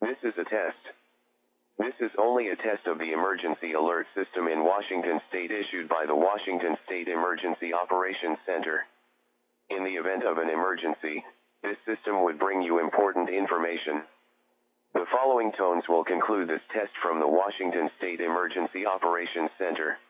This is a test. This is only a test of the emergency alert system in Washington State issued by the Washington State Emergency Operations Center. In the event of an emergency, this system would bring you important information. The following tones will conclude this test from the Washington State Emergency Operations Center.